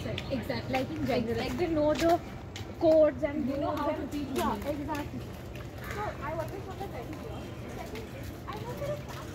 Exactly, like in general, like they know the codes and they know how to teach. Yeah, exactly. So I always want to tell you. Second, I know there is